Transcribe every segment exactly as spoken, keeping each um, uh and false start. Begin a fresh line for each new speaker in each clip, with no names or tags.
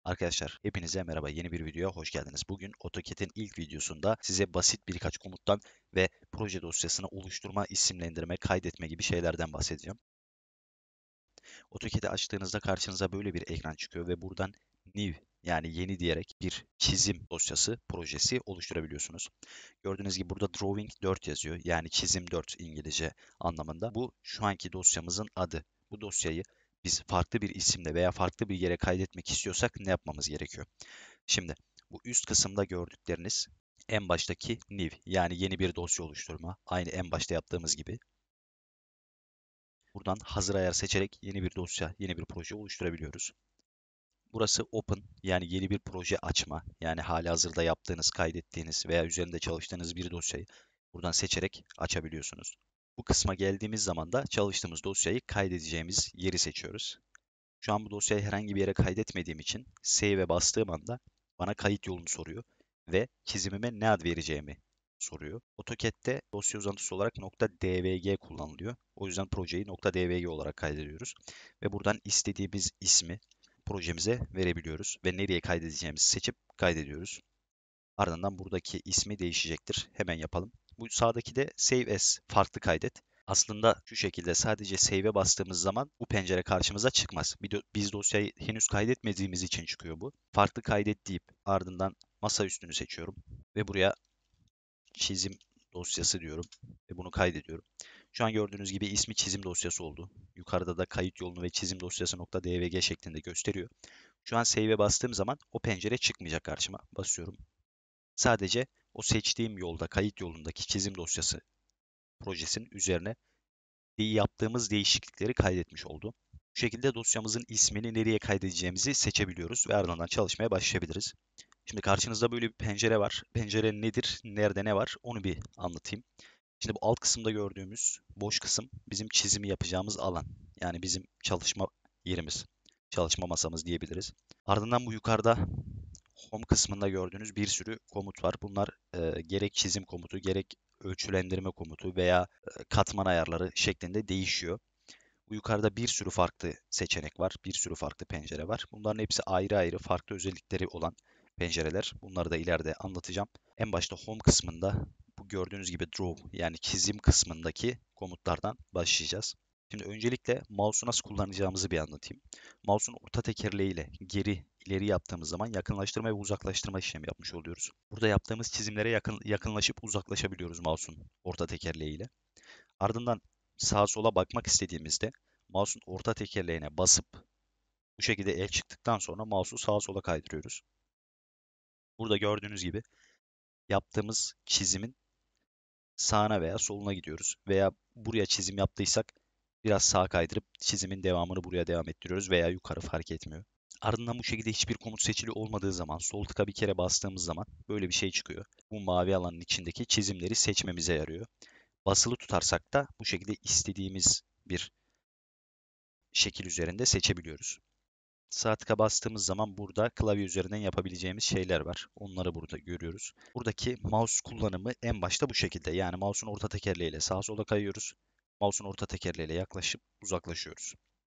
Arkadaşlar hepinize merhaba, yeni bir videoya hoş geldiniz. Bugün AutoCAD'in ilk videosunda size basit birkaç komuttan ve proje dosyasını oluşturma, isimlendirme, kaydetme gibi şeylerden bahsedeceğim. AutoCAD'i açtığınızda karşınıza böyle bir ekran çıkıyor ve buradan New yani yeni diyerek bir çizim dosyası, projesi oluşturabiliyorsunuz. Gördüğünüz gibi burada Drawing dört yazıyor. Yani çizim dört İngilizce anlamında. Bu şu anki dosyamızın adı. Bu dosyayı biz farklı bir isimle veya farklı bir yere kaydetmek istiyorsak ne yapmamız gerekiyor? Şimdi bu üst kısımda gördükleriniz en baştaki new yani yeni bir dosya oluşturma. Aynı en başta yaptığımız gibi. Buradan hazır ayar seçerek yeni bir dosya, yeni bir proje oluşturabiliyoruz. Burası open yani yeni bir proje açma. Yani halihazırda yaptığınız, kaydettiğiniz veya üzerinde çalıştığınız bir dosyayı buradan seçerek açabiliyorsunuz. Bu kısma geldiğimiz zaman da çalıştığımız dosyayı kaydedeceğimiz yeri seçiyoruz. Şu an bu dosyayı herhangi bir yere kaydetmediğim için Save'e bastığım anda bana kayıt yolunu soruyor ve çizimime ne ad vereceğimi soruyor. AutoCAD'de dosya uzantısı olarak .dvg kullanılıyor. O yüzden projeyi .dvg olarak kaydediyoruz. Ve buradan istediğimiz ismi projemize verebiliyoruz ve nereye kaydedeceğimizi seçip kaydediyoruz. Ardından buradaki ismi değişecektir. Hemen yapalım. Bu sağdaki de Save As, farklı kaydet. Aslında şu şekilde sadece Save'e bastığımız zaman bu pencere karşımıza çıkmaz. Biz dosyayı henüz kaydetmediğimiz için çıkıyor bu. Farklı kaydet deyip ardından masa üstünü seçiyorum ve buraya çizim dosyası diyorum ve bunu kaydediyorum. Şu an gördüğünüz gibi ismi çizim dosyası oldu. Yukarıda da kayıt yolunu ve çizim dosyası .dvg şeklinde gösteriyor. Şu an Save'e bastığım zaman o pencere çıkmayacak karşıma. Basıyorum. Sadece o seçtiğim yolda, kayıt yolundaki çizim dosyası projesinin üzerine yaptığımız değişiklikleri kaydetmiş oldu. Bu şekilde dosyamızın ismini nereye kaydedeceğimizi seçebiliyoruz ve ardından çalışmaya başlayabiliriz. Şimdi karşınızda böyle bir pencere var. Pencere nedir, nerede ne var onu bir anlatayım. Şimdi bu alt kısımda gördüğümüz boş kısım bizim çizimi yapacağımız alan. Yani bizim çalışma yerimiz, çalışma masamız diyebiliriz. Ardından bu yukarıda Home kısmında gördüğünüz bir sürü komut var. Bunlar e, gerek çizim komutu, gerek ölçülendirme komutu veya e, katman ayarları şeklinde değişiyor. Bu yukarıda bir sürü farklı seçenek var, bir sürü farklı pencere var. Bunların hepsi ayrı ayrı farklı özellikleri olan pencereler. Bunları da ileride anlatacağım. En başta Home kısmında bu gördüğünüz gibi Draw yani çizim kısmındaki komutlardan başlayacağız. Şimdi öncelikle mouse'u nasıl kullanacağımızı bir anlatayım. Mouse'un orta tekerleğiyle geri ileri yaptığımız zaman yakınlaştırma ve uzaklaştırma işlemi yapmış oluyoruz. Burada yaptığımız çizimlere yakın, yakınlaşıp uzaklaşabiliyoruz mouse'un orta tekerleğiyle. Ardından sağa sola bakmak istediğimizde mouse'un orta tekerleğine basıp bu şekilde el çıktıktan sonra mouse'u sağa sola kaydırıyoruz. Burada gördüğünüz gibi yaptığımız çizimin sağına veya soluna gidiyoruz. Veya buraya çizim yaptıysak biraz sağa kaydırıp çizimin devamını buraya devam ettiriyoruz veya yukarı fark etmiyor. Ardından bu şekilde hiçbir komut seçili olmadığı zaman sol tıka bir kere bastığımız zaman böyle bir şey çıkıyor. Bu mavi alanın içindeki çizimleri seçmemize yarıyor. Basılı tutarsak da bu şekilde istediğimiz bir şekil üzerinde seçebiliyoruz. Sağ tıka bastığımız zaman burada klavye üzerinden yapabileceğimiz şeyler var. Onları burada görüyoruz. Buradaki mouse kullanımı en başta bu şekilde. Yani mouse'un orta tekerleğiyle sağa sola kayıyoruz. Mouse'un orta tekerleğiyle yaklaşıp uzaklaşıyoruz.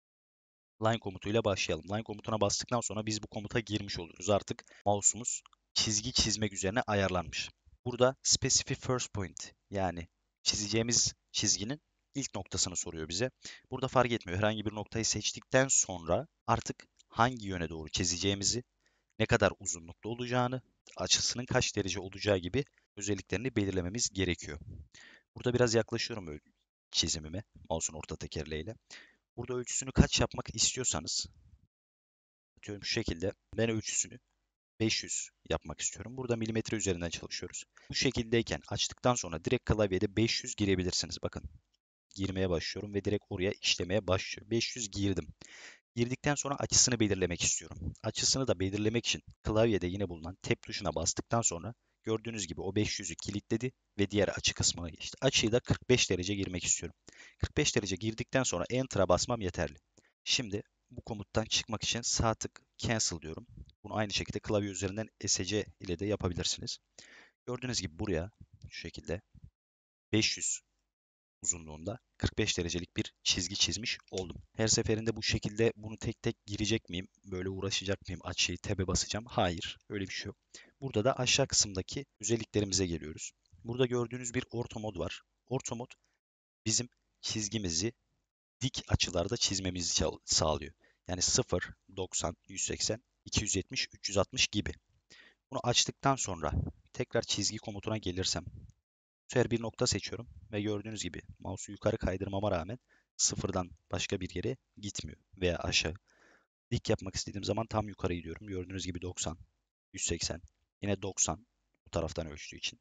Line komutuyla başlayalım. Line komutuna bastıktan sonra biz bu komuta girmiş oluyoruz. Artık mouse'umuz çizgi çizmek üzerine ayarlanmış. Burada specify first point yani çizeceğimiz çizginin ilk noktasını soruyor bize. Burada fark etmiyor. Herhangi bir noktayı seçtikten sonra artık hangi yöne doğru çizeceğimizi, ne kadar uzunlukta olacağını, açısının kaç derece olacağı gibi özelliklerini belirlememiz gerekiyor. Burada biraz yaklaşıyorum çizimime mouse'un orta tekerleğiyle. Burada ölçüsünü kaç yapmak istiyorsanız, atıyorum şu şekilde ben ölçüsünü beş yüz yapmak istiyorum. Burada milimetre üzerinden çalışıyoruz. Bu şekildeyken açtıktan sonra direkt klavyede beş yüz girebilirsiniz. Bakın girmeye başlıyorum ve direkt oraya işlemeye başlıyor. beş yüz girdim. Girdikten sonra açısını belirlemek istiyorum. Açısını da belirlemek için klavyede yine bulunan Tab tuşuna bastıktan sonra gördüğünüz gibi o beş yüzü kilitledi ve diğer açı kısmına geçti. Açıyı da kırk beş derece girmek istiyorum. kırk beş derece girdikten sonra Enter'a basmam yeterli. Şimdi bu komuttan çıkmak için sağ tık Cancel diyorum. Bunu aynı şekilde klavye üzerinden S C ile de yapabilirsiniz. Gördüğünüz gibi buraya şu şekilde beş yüz uzunluğunda kırk beş derecelik bir çizgi çizmiş oldum. Her seferinde bu şekilde bunu tek tek girecek miyim? Böyle uğraşacak mıyım? Açıyı tebe basacağım. Hayır, öyle bir şey yok. Burada da aşağı kısımdaki özelliklerimize geliyoruz. Burada gördüğünüz bir orto mod var. Orto mod bizim çizgimizi dik açılarda çizmemizi sağlıyor. Yani sıfır, doksan, yüz seksen, iki yüz yetmiş, üç yüz altmış gibi. Bunu açtıktan sonra tekrar çizgi komutuna gelirsem bu sefer bir nokta seçiyorum ve gördüğünüz gibi mouse'u yukarı kaydırmama rağmen sıfırdan başka bir yere gitmiyor veya aşağı. Dik yapmak istediğim zaman tam yukarı gidiyorum. Gördüğünüz gibi doksan, yüz seksen, yine doksan bu taraftan ölçtüğü için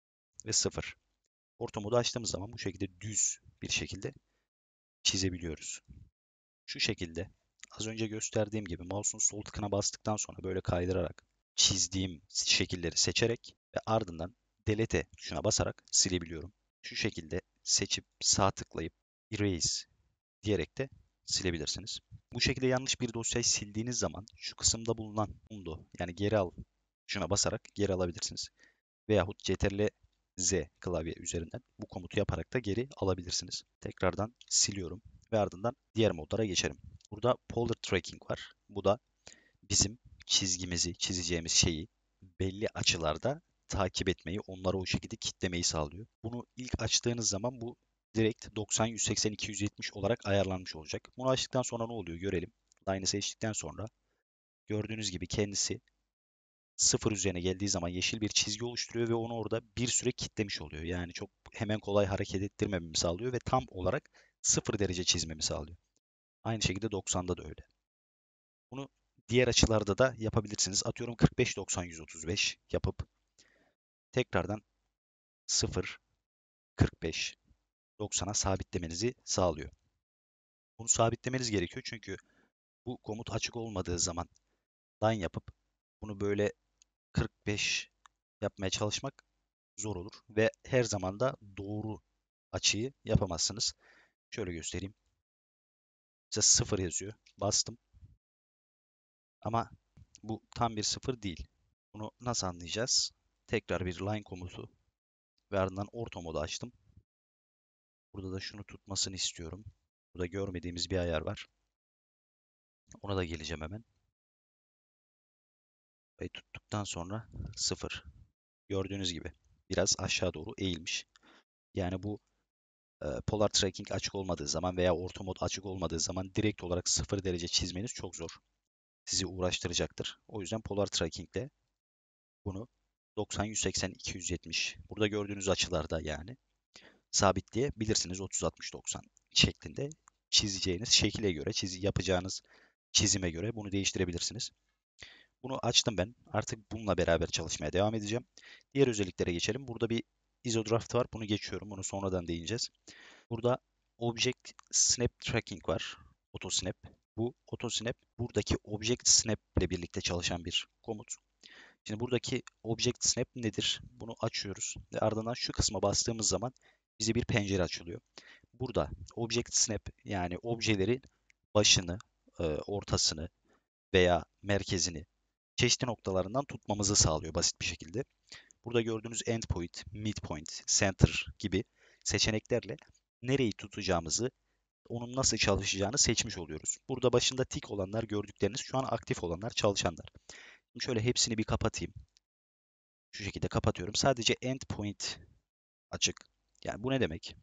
ve sıfır. Orta modu açtığımız zaman bu şekilde düz bir şekilde çizebiliyoruz. Şu şekilde az önce gösterdiğim gibi mouse'un sol tıkına bastıktan sonra böyle kaydırarak çizdiğim şekilleri seçerek ve ardından delete tuşuna basarak silebiliyorum. Şu şekilde seçip sağ tıklayıp erase diyerek de silebilirsiniz. Bu şekilde yanlış bir dosyayı sildiğiniz zaman şu kısımda bulunan undo yani geri al tuşuna basarak geri alabilirsiniz. Veyahut Ctrl Z klavye üzerinden bu komutu yaparak da geri alabilirsiniz. Tekrardan siliyorum ve ardından diğer modlara geçerim. Burada Polar Tracking var. Bu da bizim çizgimizi, çizeceğimiz şeyi belli açılarda takip etmeyi, onları o şekilde kitlemeyi sağlıyor. Bunu ilk açtığınız zaman bu direkt doksan, yüz seksen, iki yüz yetmiş olarak ayarlanmış olacak. Bunu açtıktan sonra ne oluyor görelim. Line'ı seçtikten sonra gördüğünüz gibi kendisi sıfır üzerine geldiği zaman yeşil bir çizgi oluşturuyor ve onu orada bir süre kitlemiş oluyor. Yani çok hemen kolay hareket ettirmememi sağlıyor ve tam olarak sıfır derece çizmemi sağlıyor. Aynı şekilde doksanda da öyle. Bunu diğer açılarda da yapabilirsiniz. Atıyorum kırk beş, doksan, yüz otuz beş yapıp tekrardan sıfır, kırk beş, doksana sabitlemenizi sağlıyor. Bunu sabitlemeniz gerekiyor çünkü bu komut açık olmadığı zaman line yapıp bunu böyle kırk beş yapmaya çalışmak zor olur ve her zaman da doğru açıyı yapamazsınız. Şöyle göstereyim. Size sıfır yazıyor. Bastım ama bu tam bir sıfır değil. Bunu nasıl anlayacağız? Tekrar bir line komutu ve ardından orta modu açtım. Burada da şunu tutmasını istiyorum. Burada görmediğimiz bir ayar var. Ona da geleceğim hemen. Ve tuttuktan sonra sıfır. Gördüğünüz gibi biraz aşağı doğru eğilmiş. Yani bu e, Polar Tracking açık olmadığı zaman veya orta mod açık olmadığı zaman direkt olarak sıfır derece çizmeniz çok zor. Sizi uğraştıracaktır. O yüzden Polar Tracking ile bunu doksan, yüz seksen, iki yüz yetmiş burada gördüğünüz açılarda yani sabitleyebilirsiniz. otuz, altmış, doksan şeklinde çizeceğiniz şekile göre, çizi yapacağınız çizime göre bunu değiştirebilirsiniz. Bunu açtım ben. Artık bununla beraber çalışmaya devam edeceğim. Diğer özelliklere geçelim. Burada bir izodraft var. Bunu geçiyorum. Bunu sonradan değineceğiz. Burada Object Snap Tracking var. AutoSnap. Bu AutoSnap buradaki Object Snap ile birlikte çalışan bir komut. Şimdi buradaki Object Snap nedir? Bunu açıyoruz ve ardından şu kısma bastığımız zaman bize bir pencere açılıyor. Burada Object Snap yani objeleri başını, e, ortasını veya merkezini çeşitli noktalarından tutmamızı sağlıyor basit bir şekilde. Burada gördüğünüz endpoint, midpoint, center gibi seçeneklerle nereyi tutacağımızı, onun nasıl çalışacağını seçmiş oluyoruz. Burada başında tik olanlar gördükleriniz şu an aktif olanlar, çalışanlar. Şimdi şöyle hepsini bir kapatayım. Şu şekilde kapatıyorum. Sadece endpoint açık. Yani bu ne demek?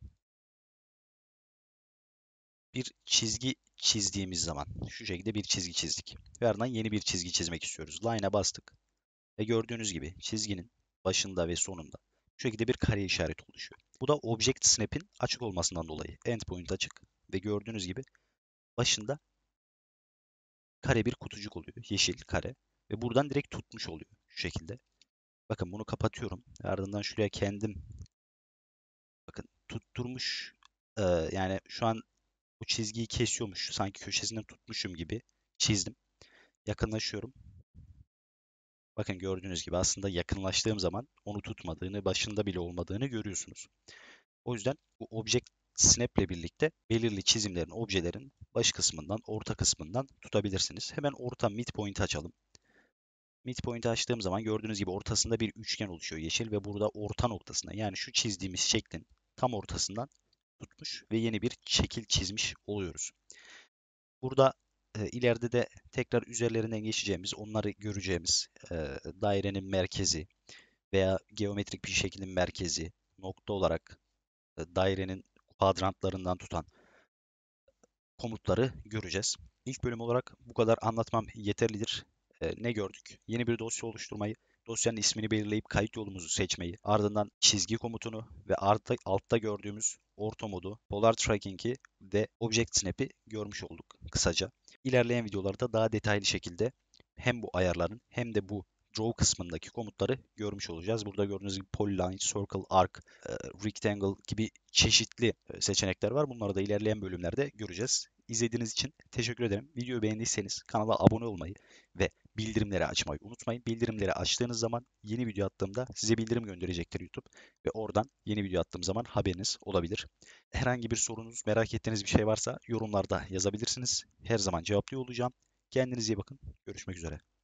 Bir çizgi çizdiğimiz zaman şu şekilde bir çizgi çizdik. Ve ardından yeni bir çizgi çizmek istiyoruz. Line'a bastık. Ve gördüğünüz gibi çizginin başında ve sonunda şu şekilde bir kare işareti oluşuyor. Bu da Object Snap'in açık olmasından dolayı. Endpoint açık ve gördüğünüz gibi başında kare bir kutucuk oluyor. Yeşil kare. Ve buradan direkt tutmuş oluyor şu şekilde. Bakın bunu kapatıyorum. Ardından şuraya kendim bakın tutturmuş e, yani şu an bu çizgiyi kesiyormuş. Sanki köşesinden tutmuşum gibi çizdim. Yakınlaşıyorum. Bakın gördüğünüz gibi aslında yakınlaştığım zaman onu tutmadığını, başında bile olmadığını görüyorsunuz. O yüzden bu Object Snap ile birlikte belirli çizimlerin, objelerin baş kısmından, orta kısmından tutabilirsiniz. Hemen orta midpoint açalım. Midpoint'i açtığım zaman gördüğünüz gibi ortasında bir üçgen oluşuyor yeşil ve burada orta noktasına yani şu çizdiğimiz şeklin tam ortasından tutmuş ve yeni bir şekil çizmiş oluyoruz. Burada e, ileride de tekrar üzerlerinden geçeceğimiz, onları göreceğimiz e, dairenin merkezi veya geometrik bir şeklin merkezi nokta olarak e, dairenin kuadrantlarından tutan komutları göreceğiz. İlk bölüm olarak bu kadar anlatmam yeterlidir. Ee, ne gördük? Yeni bir dosya oluşturmayı, dosyanın ismini belirleyip kayıt yolumuzu seçmeyi, ardından çizgi komutunu ve altta, altta gördüğümüz orta modu, polar tracking'i ve object snap'i görmüş olduk kısaca. İlerleyen videolarda daha detaylı şekilde hem bu ayarların hem de bu draw kısmındaki komutları görmüş olacağız. Burada gördüğünüz gibi polyline, circle, arc, e, rectangle gibi çeşitli e, seçenekler var. Bunları da ilerleyen bölümlerde göreceğiz. İzlediğiniz için teşekkür ederim. Videoyu beğendiyseniz kanala abone olmayı ve bildirimleri açmayı unutmayın. Bildirimleri açtığınız zaman yeni video attığımda size bildirim gönderecektir YouTube ve oradan yeni video attığım zaman haberiniz olabilir. Herhangi bir sorunuz, merak ettiğiniz bir şey varsa yorumlarda yazabilirsiniz. Her zaman cevaplıyor olacağım. Kendinize iyi bakın. Görüşmek üzere.